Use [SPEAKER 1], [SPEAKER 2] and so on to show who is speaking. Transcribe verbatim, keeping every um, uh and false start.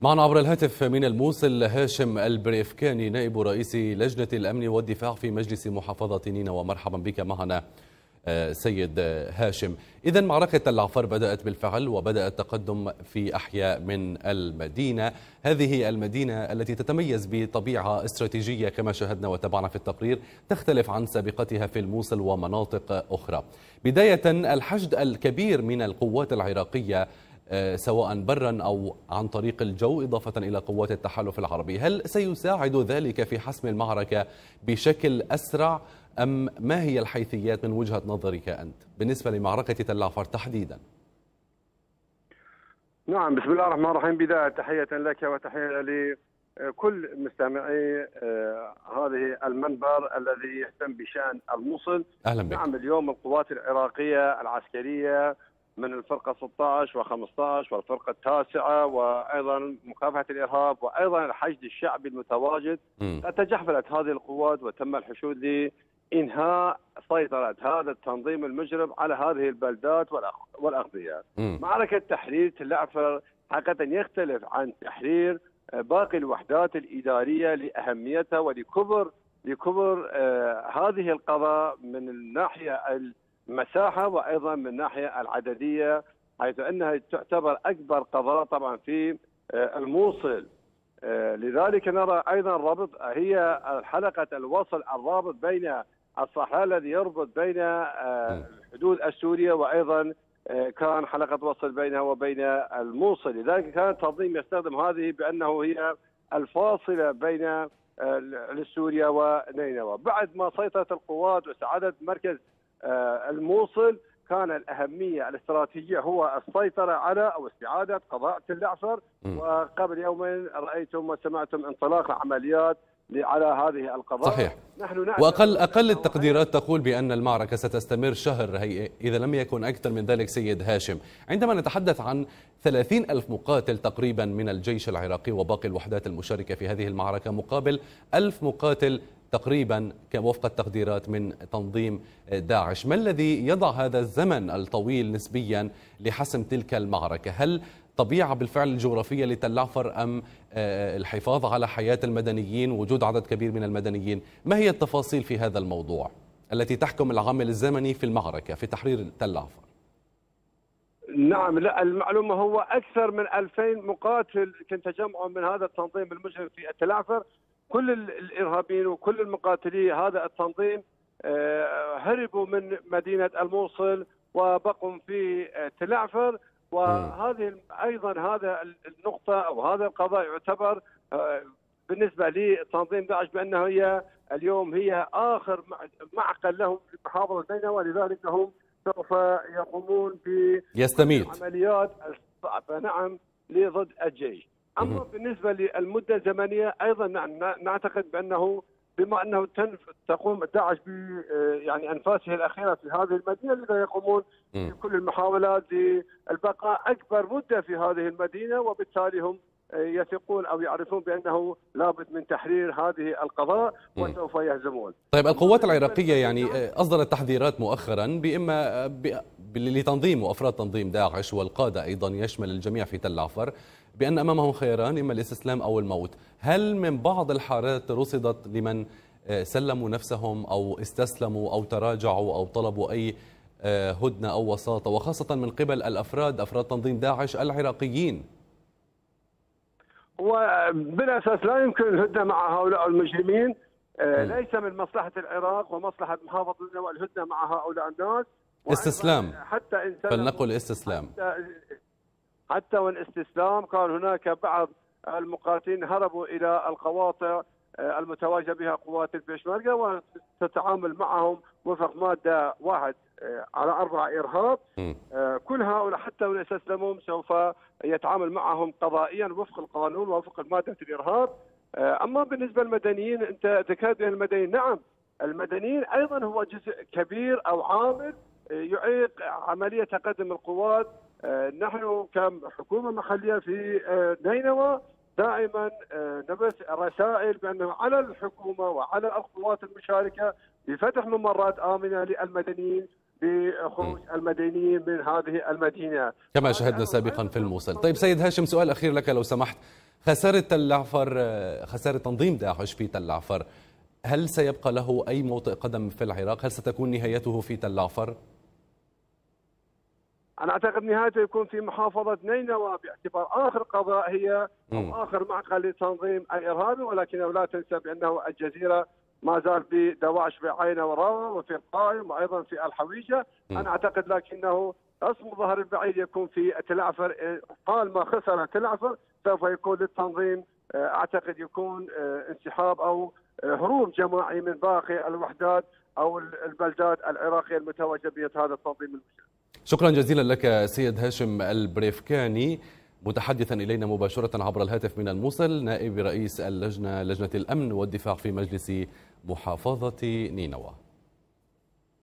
[SPEAKER 1] معنا عبر الهاتف من الموصل هاشم البريفكاني نائب رئيس لجنة الأمن والدفاع في مجلس محافظة نينوى. مرحبا بك معنا سيد هاشم. إذا معركة تل عفر بدأت بالفعل وبدأ التقدم في أحياء من المدينة، هذه المدينة التي تتميز بطبيعة استراتيجية كما شاهدنا وتابعنا في التقرير، تختلف عن سابقتها في الموصل ومناطق أخرى. بداية، الحشد الكبير من القوات العراقية سواء برا أو عن طريق الجو إضافة إلى قوات التحالف العربي، هل سيساعد ذلك في حسم المعركة بشكل أسرع أم ما هي الحيثيات من وجهة نظرك أنت بالنسبة لمعركة تل عفر تحديدا؟
[SPEAKER 2] نعم، بسم الله الرحمن الرحيم. بداية تحية لك وتحية لكل مستمعي هذه المنبر الذي يهتم بشأن الموصل.
[SPEAKER 1] أهلا بك.
[SPEAKER 2] نعم، اليوم القوات العراقية العسكرية من الفرقة ستة عشر وخمسة عشر والفرقة التاسعة وأيضا مكافحة الإرهاب وأيضا الحشد الشعبي المتواجد تجحفلت هذه القوات وتم الحشود لإنهاء سيطرة هذا التنظيم المجرم على هذه البلدات والأغذية. معركة تحرير تل عفر حقيقة يختلف عن تحرير باقي الوحدات الإدارية لأهميتها ولكبر لكبر آه هذه القضاء من الناحية المساحة وأيضا من الناحية العددية، حيث أنها تعتبر أكبر قضاء طبعا في آه الموصل. آه لذلك نرى أيضا ربط هي حلقة الوصل الرابط بين الصحراء الذي يربط بين آه الحدود السورية وأيضا آه كان حلقة وصل بينها وبين الموصل. لذلك كان التنظيم يستخدم هذه بأنه هي الفاصلة بين لسوريا ونينوى. بعد ما سيطرت القوات واستعادت مركز الموصل، كان الأهمية الاستراتيجية هو السيطرة على أو استعادة قضاء تل عفر. وقبل يومين رأيتم وسمعتم انطلاق عمليات على هذه القضاء.
[SPEAKER 1] صحيح. نحن وأقل أقل التقديرات تقول بأن المعركة ستستمر شهر هي إذا لم يكن أكثر من ذلك. سيد هاشم، عندما نتحدث عن ثلاثين ألف مقاتل تقريبا من الجيش العراقي وباقي الوحدات المشاركة في هذه المعركة مقابل ألف مقاتل تقريبا وفق التقديرات من تنظيم داعش، ما الذي يضع هذا الزمن الطويل نسبيا لحسم تلك المعركة؟ هل طبيعة بالفعل الجغرافية لتل عفر أم الحفاظ على حياة المدنيين، وجود عدد كبير من المدنيين؟ ما هي التفاصيل في هذا الموضوع التي تحكم العامل الزمني في المعركة في تحرير تل عفر؟
[SPEAKER 2] نعم، لا المعلومة هو أكثر من ألفين مقاتل كان تجمعوا من هذا التنظيم المجرم في تل عفر. كل الإرهابيين وكل المقاتلي هذا التنظيم هربوا من مدينة الموصل وبقوا في تل عفر. وهذه ايضا هذا النقطه او هذا القضاء يعتبر بالنسبه لتنظيم داعش بانه هي اليوم هي اخر معقل لهم في محافظه نينوى. لذلك هم سوف يقومون بعمليات نعم لضد الجيش. اما بالنسبه للمده الزمنيه ايضا نعتقد بانه بما انه تقوم داعش ب يعني انفاسه الاخيره في هذه المدينه، لذا يقومون بكل المحاولات للبقاء اكبر مده في هذه المدينه، وبالتالي هم يثقون او يعرفون بانه لابد من تحرير هذه القضاء وسوف يهزمون.
[SPEAKER 1] طيب، القوات العراقيه يعني اصدرت تحذيرات مؤخرا باما لتنظيم وافراد تنظيم داعش والقاده ايضا يشمل الجميع في تل عفر بأن أمامهم خياران، إما الاستسلام أو الموت. هل من بعض الحالات رصدت لمن سلموا نفسهم أو استسلموا أو تراجعوا أو طلبوا أي هدنة أو وساطة، وخاصة من قبل الأفراد أفراد تنظيم داعش العراقيين؟
[SPEAKER 2] وبالأساس لا يمكن الهدنة مع هؤلاء المجرمين. ليس من مصلحة العراق ومصلحة محافظة نينوى الهدنة مع هؤلاء الناس.
[SPEAKER 1] استسلام،
[SPEAKER 2] حتى إن
[SPEAKER 1] فلنقل استسلام.
[SPEAKER 2] حتى حتى والاستسلام كان هناك بعض المقاتلين هربوا الى القواطع المتواجده بها قوات البيشمركه وتتعامل معهم وفق ماده واحد على اربعه ارهاب. كل هؤلاء حتى وان استسلموا سوف يتعامل معهم قضائيا وفق القانون ووفق ماده الارهاب. اما بالنسبه للمدنيين انت ذكرت المدنيين، نعم المدنيين ايضا هو جزء كبير او عامل يعيق عمليه تقدم القوات. نحن كحكومة محلية في نينوى دائما نبث رسائل بأنه على الحكومة وعلى القوات المشاركة بفتح ممرات آمنة للمدنيين بخروج المدنيين من هذه المدينة
[SPEAKER 1] كما شاهدنا سابقا في الموصل. طيب سيد هاشم، سؤال أخير لك لو سمحت. خسارة تل العفر، خسارة تنظيم داعش في تل العفر، هل سيبقى له أي موطئ قدم في العراق؟ هل ستكون نهايته في تل العفر؟
[SPEAKER 2] أنا أعتقد نهايته يكون في محافظة نينوى، باعتبار آخر قضاء هي
[SPEAKER 1] م.
[SPEAKER 2] أو آخر معقل للتنظيم الإرهابي، ولكن لا تنسى بأنه الجزيرة ما زال في دواعش في عينة وراوة وفي القائم وأيضا في الحويجة. م. أنا أعتقد لكنه اسم الظهر البعيد يكون في تل العفر. حال ما خسر تل العفر سوف يكون للتنظيم أعتقد يكون انسحاب أو هروب جماعي من باقي الوحدات أو البلدات العراقية المتواجدة بهذا التنظيم المشترك.
[SPEAKER 1] شكرا جزيلا لك سيد هاشم البريفكاني، متحدثا إلينا مباشرة عبر الهاتف من الموصل، نائب رئيس اللجنة لجنة الأمن والدفاع في مجلس محافظة نينوى.